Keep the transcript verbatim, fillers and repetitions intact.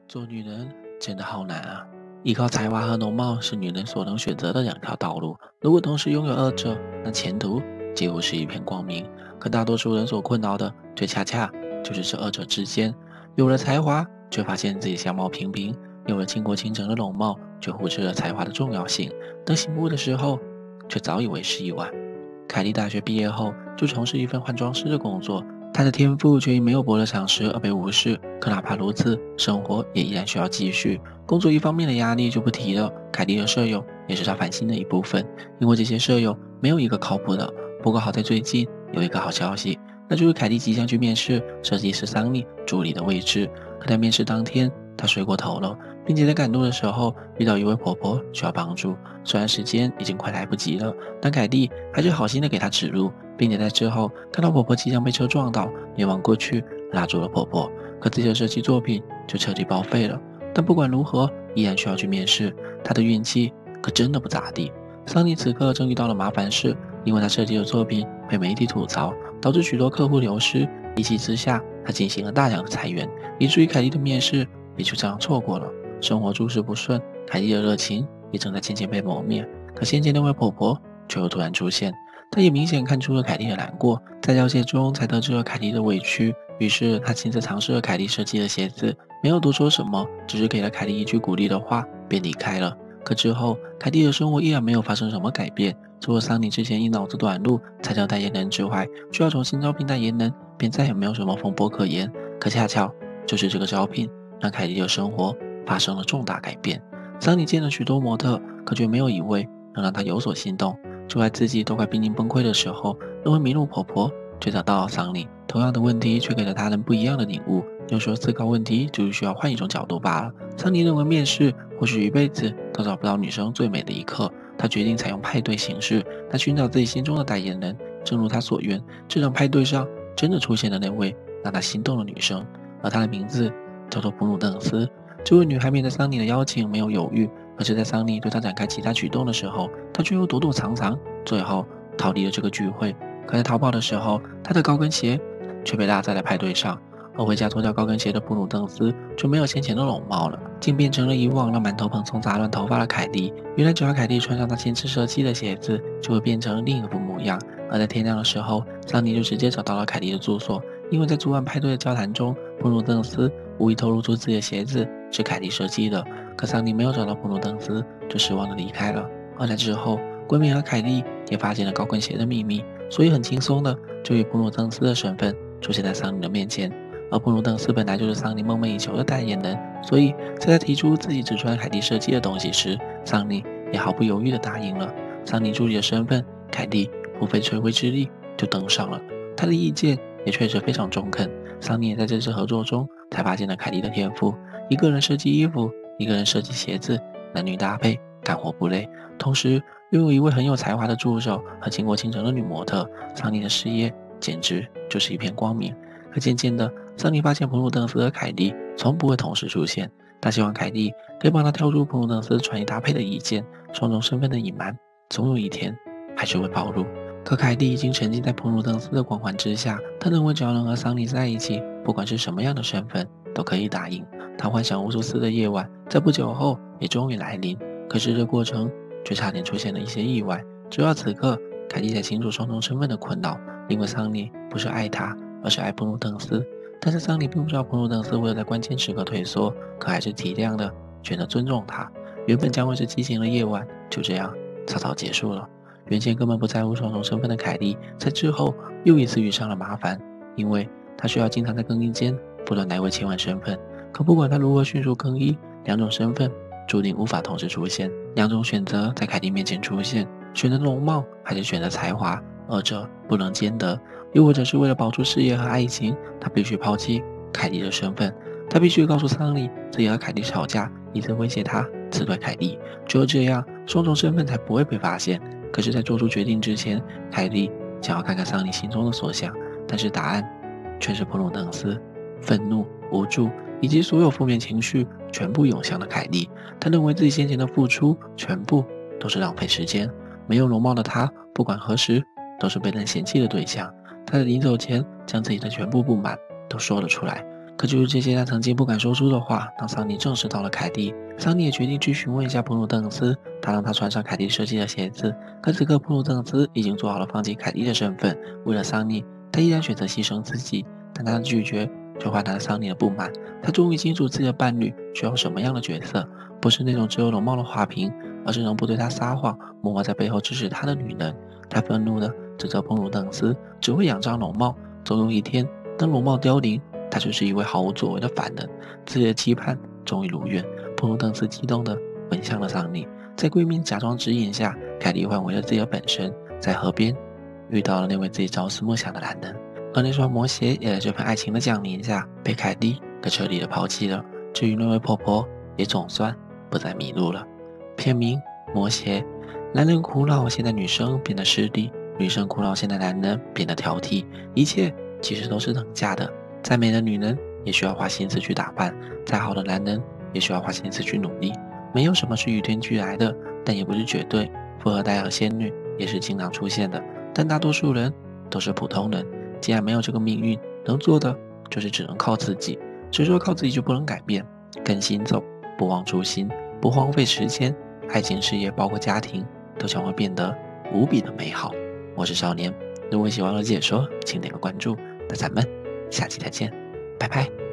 做女人真的好难啊！依靠才华和容貌是女人所能选择的两条道路，如果同时拥有二者，那前途几乎是一片光明。可大多数人所困扰的，却恰恰就是这二者之间。有了才华，却发现自己相貌平平；有了倾国倾城的容貌，却忽视了才华的重要性。等醒悟的时候，却早已为时已晚。凯莉大学毕业后，就从事一份换装师的工作。她的天赋却因没有博得赏识而被无视，可哪怕如此，生活也依然需要继续。工作一方面的压力就不提了，凯莉的舍友也是她烦心的一部分，因为这些舍友没有一个靠谱的。不过好在最近有一个好消息，那就是凯莉即将去面试设计师桑尼助理的位置。可在面试当天，她睡过头了，并且在赶路的时候遇到一位婆婆需要帮助。虽然时间已经快来不及了，但凯莉还是好心的给她指路，并且在之后看到婆婆即将被车撞倒，连忙过去拉住了婆婆。可自己的设计作品就彻底报废了。但不管如何，依然需要去面试。她的运气可真的不咋地。桑尼此刻正遇到了麻烦事，因为他设计的作品被媒体吐槽，导致许多客户流失。一气之下，他进行了大量的裁员，以至于凯莉的面试也就这样错过了。生活诸事不顺，凯莉的热情也正在渐渐被磨灭。可先前那位婆婆却又突然出现，她也明显看出了凯莉的难过，在了解中才得知了凯莉的委屈。于是她亲自尝试了凯莉设计的鞋子，没有多说什么，只是给了凯莉一句鼓励的话，便离开了。可之后，凯莉的生活依然没有发生什么改变，除了桑尼之前因脑子短路才叫代言人之外，需要重新招聘代言人，便再也没有什么风波可言。可恰巧就是这个招聘，让凯莉的生活发生了重大改变。桑尼见了许多模特，可却没有一位能让他有所心动。就在自己都快濒临崩溃的时候，那位麋鹿婆婆却找到了桑尼，同样的问题却给了他人不一样的领悟。有时候思考问题就是需要换一种角度罢了。桑尼认为面试或许一辈子都找不到女生最美的一刻，他决定采用派对形式来寻找自己心中的代言人。正如他所愿，这场派对上真的出现了那位让他心动的女生，而她的名字叫做普鲁邓斯。这位女孩面对桑尼的邀请没有犹豫，而是在桑尼对她展开其他举动的时候，她却又躲躲藏藏，最后逃离了这个聚会。可在逃跑的时候，她的高跟鞋却被落在了派对上。而回家脱掉高跟鞋的普鲁邓斯就没有先前的容貌了，竟变成了以往那满头蓬松杂乱头发的凯莉。原来只要凯莉穿上她亲自设计的鞋子，就会变成另一副模样。而在天亮的时候，桑尼就直接找到了凯莉的住所，因为在昨晚派对的交谈中，普鲁邓斯无意透露出自己的鞋子是凯莉设计的。可桑尼没有找到普鲁邓斯，就失望的离开了。而在之后，闺蜜和凯莉也发现了高跟鞋的秘密，所以很轻松的就以普鲁邓斯的身份出现在桑尼的面前。而普鲁邓斯本来就是桑尼梦寐以求的代言人，所以在他提出自己只穿凯莉设计的东西时，桑尼也毫不犹豫地答应了。桑尼助理的身份，凯莉不费吹灰之力就登上了，他的意见也确实非常中肯。桑尼也在这次合作中才发现了凯莉的天赋，一个人设计衣服，一个人设计鞋子，男女搭配，干活不累，同时拥有一位很有才华的助手和倾国倾城的女模特，桑尼的事业简直就是一片光明。可渐渐的，桑尼发现普鲁邓斯和凯莉从不会同时出现，他希望凯莉可以帮他挑出普鲁邓斯穿衣搭配的意见。双重身份的隐瞒总有一天还是会暴露。可凯莉已经沉浸在普鲁邓斯的光环之下，他认为只要能和桑尼在一起，不管是什么样的身份都可以答应。他幻想无数次的夜晚在不久后也终于来临，可是这过程却差点出现了一些意外。直到此刻，凯莉才清楚双重身份的困扰，因为桑尼不是爱他，而是爱普鲁邓斯。但是桑尼并不知道普鲁邓斯为了在关键时刻退缩，可还是体谅的选择尊重他。原本将会是激情的夜晚就这样草草结束了。原先根本不在乎双重身份的凯莉，在之后又一次遇上了麻烦，因为她需要经常在更衣间不断来回切换身份。可不管她如何迅速更衣，两种身份注定无法同时出现，两种选择在凯莉面前出现，选择容貌还是选择才华，二者不能兼得。又或者是为了保住事业和爱情，他必须抛弃凯莉的身份，他必须告诉桑尼自己和凯莉吵架，以此威胁他辞退凯莉，只有这样双重身份才不会被发现。可是在做出决定之前，凯莉想要看看桑尼心中的所想，但是答案却是普鲁邓斯。愤怒、无助以及所有负面情绪全部涌向了凯莉，他认为自己先前的付出全部都是浪费时间。没有容貌的他，不管何时都是被人嫌弃的对象。他在临走前将自己的全部不满都说了出来， 可就是这些他曾经不敢说出的话，当桑尼正式到了凯蒂，桑尼也决定去询问一下普鲁邓斯。他让他穿上凯蒂设计的鞋子，可此刻普鲁邓斯已经做好了放弃凯蒂的身份。为了桑尼，他依然选择牺牲自己，但他的拒绝却换来了桑尼的不满。他终于清楚自己的伴侣需要什么样的角色，不是那种只有容貌的花瓶，而是能不对他撒谎，默默在背后支持他的女人。他愤怒地指责普鲁邓斯只会仰仗容貌，总有一天当容貌凋零，他就是一位毫无作为的凡人。自己的期盼终于如愿，普鲁邓斯激动地吻向了桑尼。在闺蜜假装指引下，凯蒂换回了自己的本身，在河边遇到了那位自己朝思暮想的男人，而那双魔鞋也在这份爱情的降临下被凯蒂给彻底的抛弃了。至于那位婆婆，也总算不再迷路了。片名魔鞋。男人苦恼，现在女生变得失礼；女生苦恼，现在男人变得挑剔。一切其实都是等价的。再美的女人也需要花心思去打扮，再好的男人也需要花心思去努力。没有什么是与天俱来的，但也不是绝对。富二代和仙女也是经常出现的，但大多数人都是普通人。既然没有这个命运，能做的就是只能靠自己。谁说靠自己就不能改变？跟心走，不忘初心，不荒废时间，爱情、事业，包括家庭，都将会变得无比的美好。我是少年，如果喜欢我的解说，请点个关注。那咱们下期再见，拜拜。